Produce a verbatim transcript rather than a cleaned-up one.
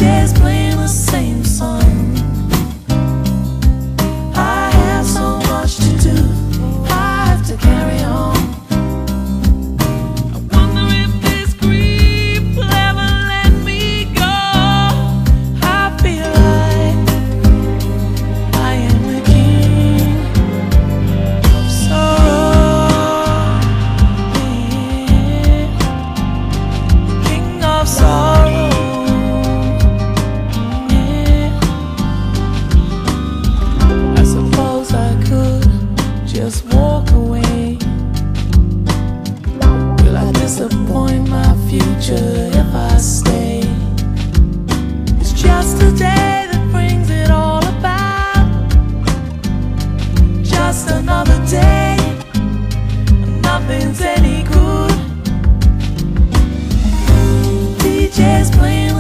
J's playing the same song. I have so much to do, I have to carry on. I wonder if this grief will ever let me go. I feel like I am the king of sorrow, yeah. King of sorrow. Just walk away. Will I disappoint my future if I stay? It's just a day that brings it all about. Just another day, nothing's any good. D J's playing